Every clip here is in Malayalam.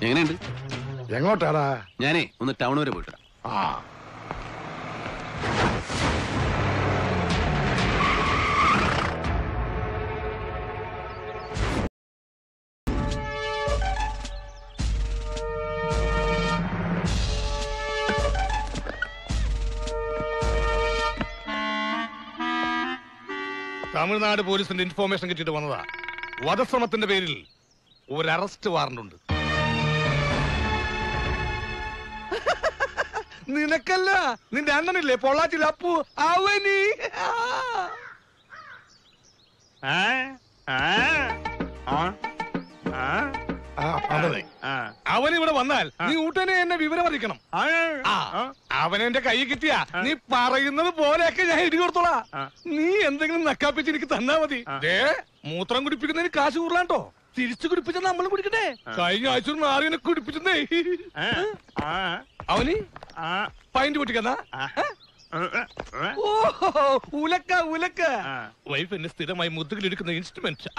എങ്ങനെയുണ്ട്? എങ്ങോട്ടാടാ? ഞാനേ ഒന്ന് ടൗൺ വരെ പോയിട്ടാ. തമിഴ്നാട് പോലീസിന്റെ ഇൻഫോർമേഷൻ കിട്ടിയിട്ട് വന്നതാ. വധശ്രമത്തിന്റെ പേരിൽ ഒരു അറസ്റ്റ് വാറണ്ട് ഉണ്ട്. നിനക്കല്ല, നിന്റെ അണ്ണനില്ലേ പൊള്ളാച്ചിൽ അപ്പു, അവനി. അവനിവിടെ വന്നാൽ നീ ഊട്ടനെ എന്നെ വിവരം അറിയിക്കണം. അവനെന്റെ കൈ കിട്ടിയ നീ പറയുന്നത് പോലെയൊക്കെ ഞാൻ ഇടി കൊടുത്തോളാ. നീ എന്തെങ്കിലും നക്കാപ്പിച്ച് എനിക്ക് തന്നാ മതി. മൂത്രം കുടിപ്പിക്കുന്നതിന് കാശ് കൂടുതലാട്ടോ. തിരിച്ചു കുടിപ്പിച്ച നമ്മളും കുടിക്കട്ടെ. കഴിഞ്ഞ ആഴ്ച ആറിനെ കുടിപ്പിച്ചേ അവന് പൈന്റ് പൊട്ടിക്കന്നാ. ഉലക്ക ഉലക്ക. വൈഫ് എന്നെ സ്ഥിരമായി മുതുകിലെടുക്കുന്ന ഇൻസ്ട്രുമെന്റ്.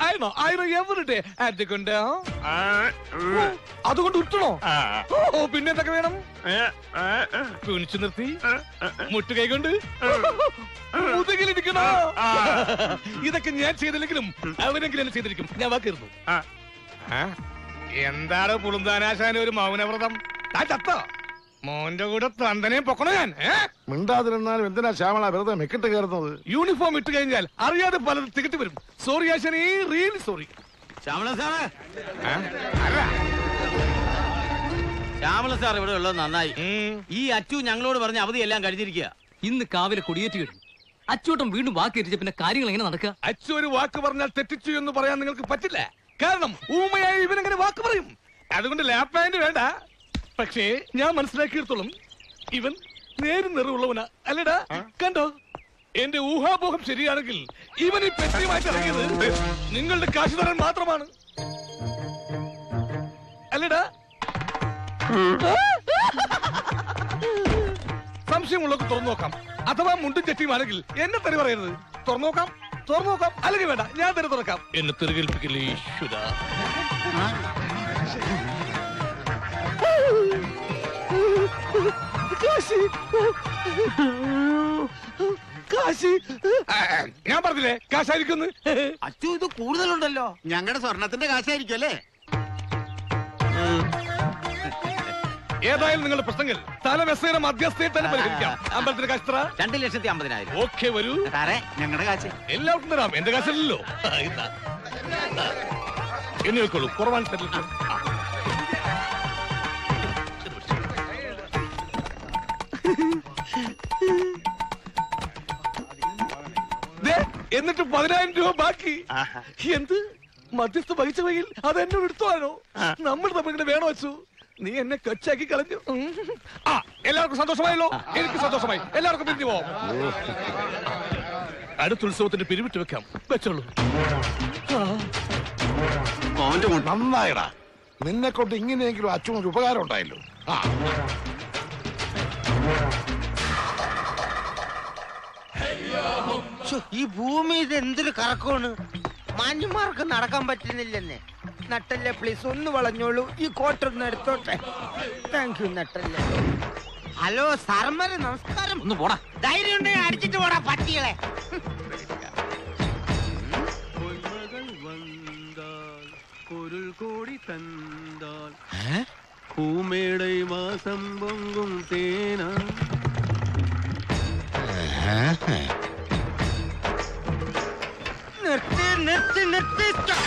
അതുകൊണ്ട് ഉറ്റണോ? പിന്നെ എന്തൊക്കെ വേണം? കുനിച്ചു നിർത്തി മുട്ടുകൈ കൊണ്ട് മുതുകിലിരിക്കണോ? ഇതൊക്കെ ഞാൻ ചെയ്തില്ലെങ്കിലും അവനെങ്കിലും എന്നെ ചെയ്തിരിക്കും. ഞാൻ വാക്കിരുന്നു. എന്താണ് പുളുന്താനാശാന ഒരു മൗനവ്രതം? ചത്തോ? മോന്റെ കൂടെ തന്തനെയും പൊക്കണോ ഞാൻ? മിണ്ടാതിരുന്നാലും എന്തിനാ ശ്യാമള വെറുതെ മെക്കിട്ട് കയറുന്നത്? യൂണിഫോം ഇട്ട് കഴിഞ്ഞാൽ അറിയാതെ പലതും തികട്ടി വരും. സോറി ആശാനേ, റിയലി സോറി. ശ്യാമള സാറേ, ശ്യാമള സാർ ഇവിടെ ഉള്ളത് നന്നായി. ഈ അച്ചു ഞങ്ങളോട് പറഞ്ഞ അവധിയെല്ലാം കഴിഞ്ഞിരിക്കുക. ഇന്ന് കാവിലെ കൊടിയേറ്റ് കഴിഞ്ഞു. അച്ചൂട്ടം വീണ്ടും വാക്കേറ്റിച്ച പിന്നെ കാര്യങ്ങൾ എങ്ങനെ നടക്കുക? അച്ചു ഒരു വാക്ക് പറഞ്ഞാൽ തെറ്റിച്ചു എന്ന് പറയാൻ നിങ്ങൾക്ക് പറ്റില്ല. കാരണം ഊമയായി ഇവനെങ്ങനെ വാക്ക് പറയും. അതുകൊണ്ട് ലാപ്പ് പാന്റ് വേണ്ട. പക്ഷേ ഞാൻ മനസ്സിലാക്കിയിടത്തോളം ഇവൻ നേരും നിറവുള്ളവനാ. അല്ലടാ, കണ്ടോ? എന്റെ ഊഹാപോഹം ശരിയാണെങ്കിൽ ഇവൻ ഈ പെട്ടിയുമായിട്ട് ഇറങ്ങിയത് നിങ്ങളുടെ കാശ് തരാൻ മാത്രമാണ്. അല്ലടാ? സംശയമുള്ളവർക്ക് തുറന്നു നോക്കാം. അഥവാ മുണ്ടും ചെട്ടിയുമാണെങ്കിൽ എന്നെ തെറി പറയരുത്. തുറന്നു നോക്കാം, തുറന്നു നോക്കാം. അല്ലെങ്കിൽ വേണ്ട, ഞാൻ തെറി തുറക്കാം. എന്നെ തെറികേൽപ്പിക്കില്ലേ ഈശ്വര. ഞാൻ പറഞ്ഞില്ലേ കാശായിരിക്കുന്നു. അച്ചു ഇത് കൂടുതലുണ്ടല്ലോ. ഞങ്ങളുടെ സ്വർണത്തിന്റെ കാശായിരിക്കും അല്ലേ? ഏതായാലും നിങ്ങളുടെ പ്രശ്നങ്ങൾ തലവെസയുടെ മധ്യസ്ഥയിൽ തന്നെ പരിഹരിക്കാം. അമ്പലത്തിന്റെ കാശ് 2,50,000. ഓക്കെ, വരൂ. ഞങ്ങളുടെ കാശ് എല്ലാവർക്കും തരാം. എന്റെ കാശല്ലല്ലോ. എന്നെ വെക്കോളൂ. കുറവാൻ എന്നിട്ട് 10,000 രൂപ ബാക്കി. എന്ത് മധ്യസ്ഥ പൈസ വകയിൽ അത് എന്നെ എടുത്തോളാനോ? നമ്മൾ തമ്മിൽ വേണോ വെച്ചു? നീ എന്നെ കൊച്ചാക്കി കളഞ്ഞു. എല്ലാവർക്കും സന്തോഷമായല്ലോ? എനിക്ക് സന്തോഷമായി. എല്ലാവർക്കും പിരിഞ്ഞു പോവാം. അടുത്ത ഉത്സവത്തിന് പിരിവിട്ട് വെക്കാം. വെച്ചോളൂ. നന്നായിടാ. നിന്നെ കൊണ്ട് ഇങ്ങനെയെങ്കിലും അച്ഛനൊരു ഉപകാരം ഉണ്ടായല്ലോ. ഈ ഭൂമി ഇത് എന്തൊരു കറക്കമാണ്. മാന്യന്മാർക്ക് നടക്കാൻ പറ്റുന്നില്ലെന്നെ. നട്ടല്ലേ പ്ലീസ് ഒന്ന് വളഞ്ഞോളൂ. ഈ കോട്ടൊന്ന് എടുത്തോട്ടെ. താങ്ക് യു നട്ടല്ലേ. ഹലോ സാറന്മാരെ നമസ്കാരം. ഒന്ന് പോടാ. ധൈര്യം ഉണ്ടെങ്കിൽ അടിച്ചിട്ട് പോടാ പട്ടികളെ. പൂമേടൈ മാസം പൊങ്കും തേന. നിർത്തി നിർത്തി നിർത്തി.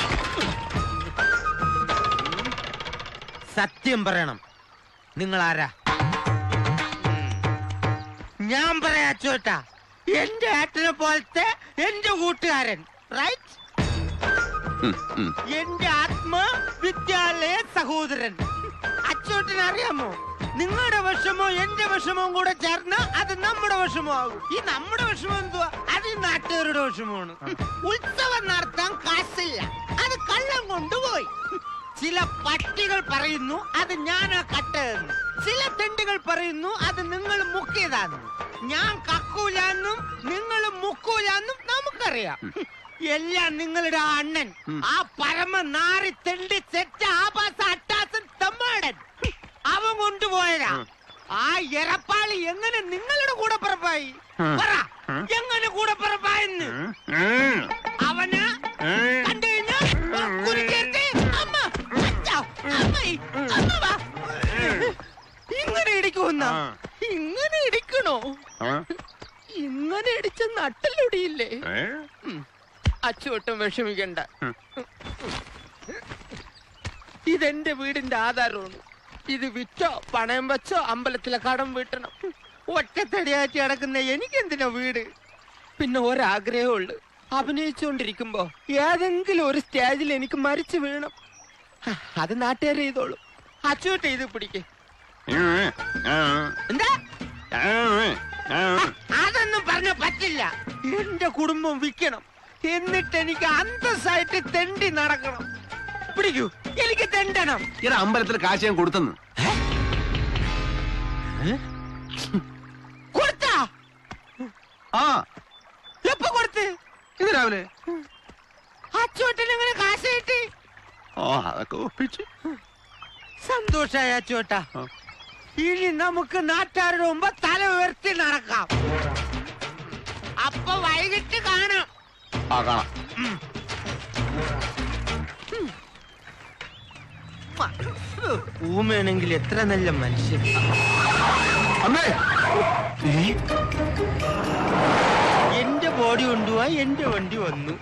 സത്യം പറയണം, നിങ്ങൾ ആരാ? ഞാൻ പറയാ ചോട്ടാ, എന്റെ ഏട്ടനെ പോലത്തെ എന്റെ കൂട്ടുകാരൻ, റൈറ്റ്? എന്റെ ആത്മ വിദ്യാലയ സഹോദരൻ. അച്ചോട്ടന് അറിയാമോ, നിങ്ങളുടെ വിഷമോ എന്റെ വിഷമവും കൂടെ ചേർന്ന് അത് നമ്മുടെ വിഷമമാകും. ഈ നമ്മുടെ വിഷമം എന്തുവാ? അത് ഈ നാട്ടുകാരുടെ വിഷമമാണ്. ഉത്സവം നടത്താൻ കാശില്ല, അത് കള്ളം കൊണ്ടുപോയി. ചില പട്ടികൾ പറയുന്നു അത് ഞാനാ കട്ടതെന്ന്. ചില തെണ്ടുകൾ പറയുന്നു അത് നിങ്ങൾ മുക്കിയതാന്ന്. ഞാൻ കക്കൂലാന്നും നിങ്ങൾ മുക്കൂലാന്നും നമുക്കറിയാം. എല്ലാം നിങ്ങളുടെ അണ്ണൻ, ആ പരമ നാറി തെണ്ടി സെറ്റ ആഭാസ അട്ടാസൻ തമ്മാടൻ. കൊണ്ടുപോയതാ. ആ എരപ്പാളി എങ്ങനെ നിങ്ങളുടെ കൂടെ പിറപ്പായി? പറ, എങ്ങനെ കൂടെ പിറപ്പായെന്ന്? അവന് കണ്ടു കഴിഞ്ഞാ കുരുക്കേറ്റ് അമ്മ, അച്ഛാ, അമ്മായി, അമ്മ വാ. ഇങ്ങനെ ഇടിക്കുന്ന ഇങ്ങനെ ഇടിക്കണോ? ഇങ്ങനെ ഇടിച്ച നട്ടലൊടിയില്ലേ? അച്ചുവട്ടം വിഷമിക്കണ്ട. ഇതെന്റെ വീടിന്റെ ആധാരമാണ്. ഇത് വിറ്റോ പണയം വെച്ചോ അമ്പലത്തിലെ കടം വീട്ടണം. ഒറ്റത്തടിയാറ്റി അടക്കുന്ന എനിക്കെന്തിനാ വീട്? പിന്നെ ഒരാഗ്രഹമുള്ളു, അഭിനയിച്ചുകൊണ്ടിരിക്കുമ്പോ ഏതെങ്കിലും ഒരു സ്റ്റേജിൽ എനിക്ക് മരിച്ചു വീണം. അത് നാട്ടുകാർ ചെയ്തോളൂ. അച്ചുവട്ടം ഇത് പിടിക്കേ. എന്താ? അതൊന്നും പറഞ്ഞ പറ്റില്ല. എന്റെ കുടുംബം വിൽക്കണം, എന്നിട്ട് എനിക്ക് അന്തസ്സായിട്ട് തെണ്ടി നടക്കണം. പിടിക്കൂ, എനിക്ക് തെണ്ടണം. ഇറ അമ്പലത്തിൽ കാശ് ഞാൻ കൊടുത്തെന്ന്. കൊടുത്താ? ആ, എപ്പോ കൊടുത്ത്? ഇത് രാവിലെ. അച്ചോട്ടൻ എങ്ങനെ കാശ് കിട്ടി? ഓ, അതൊക്കെ ഒപ്പിച്ച്. സന്തോഷായ അച്ചോട്ട. ഇനി നമുക്ക് നാട്ടുകാരുടെ മുമ്പ് തല ഉയർത്തി നടക്കാം. അപ്പൊ വൈകിട്ട് കാണാം. ആ, കാണാം. ഊമയാണെങ്കിൽ എത്ര നല്ല മനുഷ്യൻ. അമ്മേ, എന്റെ ബോഡി കൊണ്ടുപോവാ എന്റെ വണ്ടി വന്നു.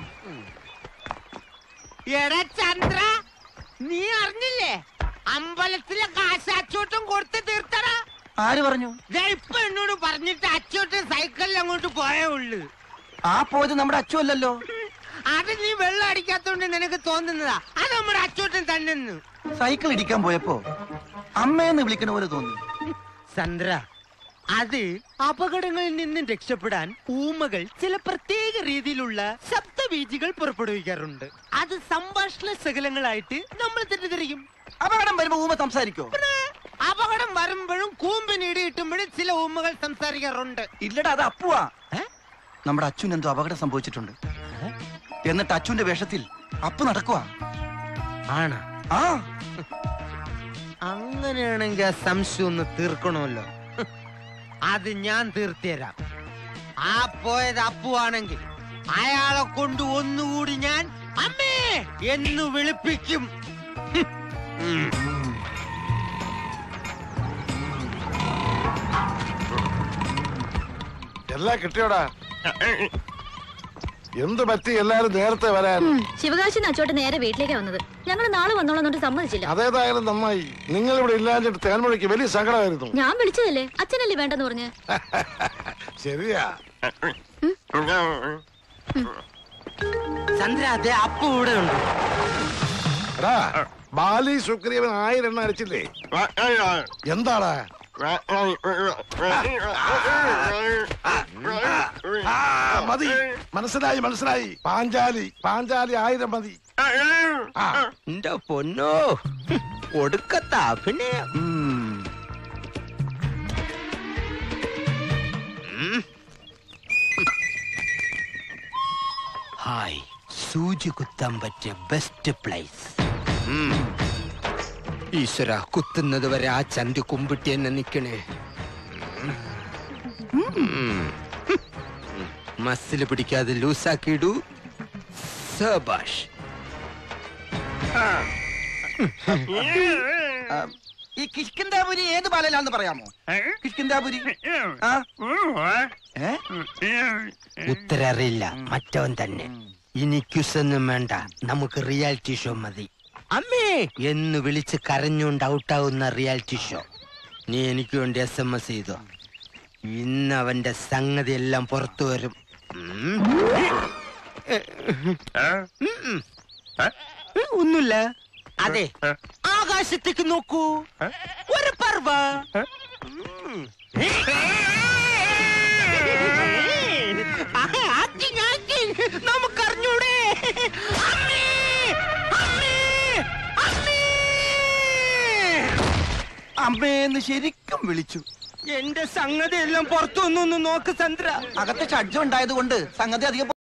എടാ ചന്ദ്ര, നീ അറിഞ്ഞില്ലേ അമ്പലത്തിലെ കാശ് അച്ചോട്ടം കൊടുത്ത് തീർത്തടാ? ആര് പറഞ്ഞു? ഇപ്പൊ എന്നോട് പറഞ്ഞിട്ട് അച്ചോട്ടൻ സൈക്കിളിൽ അങ്ങോട്ട് പോയേ ഉള്ളു. ആ പോയത് നമ്മുടെ അച്ചു അല്ലല്ലോ. അത് നീ വെള്ളം അടിക്കാത്തോണ്ട് നിനക്ക് തോന്നുന്നതാ. അത് നമ്മുടെ അച്ചോട്ടൻ തന്നെ. സൈക്കിൾ ഇടിക്കാൻ പോയപ്പോ അമ്മയെന്ന് വിളിക്കണ പോലെ തോന്നി. ചന്ദ്ര, അത് അപകടങ്ങളിൽ നിന്നും രക്ഷപ്പെടാൻ ഊമകൾ ചില പ്രത്യേക രീതിയിലുള്ള ശബ്ദബീജികൾ പുറപ്പെടുവിക്കാറുണ്ട്. അത് സംഭാഷണ ശകലങ്ങളായിട്ട് നമ്മൾ തെറ്റിദ്ധരിക്കും. അപകടം വരുമ്പോ ഊമ സംസാരിക്കോ? അപകടം വരുമ്പോഴും കൂമ്പിന് ഇടിയിട്ടുമ്പോഴും ചില ഊമകൾ സംസാരിക്കാറുണ്ട്. ഇല്ലടാ, അത് അപ്പുവാ. നമ്മുടെ അച്ഛൻ എന്തോ അപകടം സംഭവിച്ചിട്ടുണ്ട്. എന്നിട്ട് അച്ഛന്റെ വേഷത്തിൽ അപ്പു നടക്കുവാ. ആണ്. ആ, അങ്ങനെയാണെങ്കിൽ ആ സംശയം ഒന്ന് തീർക്കണമല്ലോ. അത് ഞാൻ തീർത്തുതരാം. ആ പോയത് അപ്പുവാണെങ്കിൽ അയാളെ കൊണ്ട് ഒന്നുകൂടി ഞാൻ അമ്മേ എന്ന് വിളിപ്പിക്കും. എല്ലാം കിട്ടിയോടാ? എന്ത് പറ്റി എല്ലാരും നേരത്തെ വരാൻ? ശിവകാശി അച്ചോട്ട് നേരെ വീട്ടിലേക്കാ വന്നത്. ഞങ്ങൾ നാളെ വന്നോളന്നിട്ട് സമ്മതിച്ചില്ല. അതേതായാലും നന്നായി. നിങ്ങൾ ഇവിടെ ഇല്ലാഞ്ഞിട്ട് തേൻമൊഴിക്ക് വലിയ സങ്കടമായിരുന്നു. ഞാൻ വിളിച്ചതല്ലേ, അച്ഛനല്ലേ വേണ്ടെന്ന് പറഞ്ഞ്. ശരിയാ. ചന്ദ്ര, അതെ അപ്പു ഇവിടെ ഉണ്ട്. എടാ, ബാലി സുഗ്രീവൻ 1000 എണ്ണ അടിച്ചില്ലേ? എന്താടാ? മതി, മനസ്സിലായി മനസ്സിലായി. പാഞ്ചാലി 1000 മതി. എന്റെ പൊന്നോ, ഒടുക്കത്ത അഭിനയം. ഹായ്, സൂചി കുത്താൻ പറ്റിയ ബെസ്റ്റ് പ്ലേസ്. ഈശ്വര, കുത്തുന്നത് വരെ ആ ചന്തി കുമ്പിട്ടി എന്നെ നിക്കണേ. മസിൽ പിടിക്കാതെ ലൂസാക്കിയിടൂ. സബാഷ്. ഈ കിഷ്കിന്താപുരി ഏത് ബാലയിലാന്ന് പറയാമോ? കിഷ്കിന്താപുരി ഉത്തരറിയില്ല, മറ്റവൻ തന്നെ. ഇനി ക്യുസൊന്നും വേണ്ട, നമുക്ക് റിയാലിറ്റി ഷോ മതി. അമ്മേ എന്ന് വിളിച്ച് കരഞ്ഞുകൊണ്ട് ഔട്ടാവുന്ന റിയാലിറ്റി ഷോ. നീ എനിക്ക് വേണ്ടി SMS ചെയ്തോ. ഇന്ന് അവന്റെ സംഗതി എല്ലാം പുറത്തു വരും. ഒന്നുമില്ല. അതെ, ആകാശത്തേക്ക് നോക്കൂ, ഒരു പർവ. നമുക്കറിഞ്ഞൂടെ? അമ്മേന്ന് ശരിക്കും വിളിച്ചു. എന്റെ സംഗതി എല്ലാം പുറത്തു വന്നു നോക്ക് ചന്ദ്ര. അകത്തെ ഷഡ്ജം ഉണ്ടായത് കൊണ്ട് സംഗതി അധികം